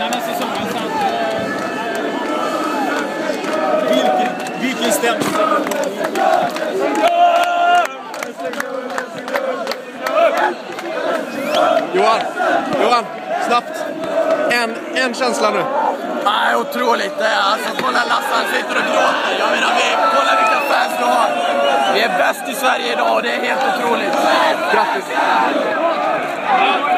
innan den säsongen. Så att, vilken stämning. Johan, snabbt. En känsla nu. Nej, otroligt. Alltså, kolla Lasse, han sitter och gråter. Jag menar, kolla vilka fans du har. Vi är bäst i Sverige idag och det är helt otroligt. Grattis.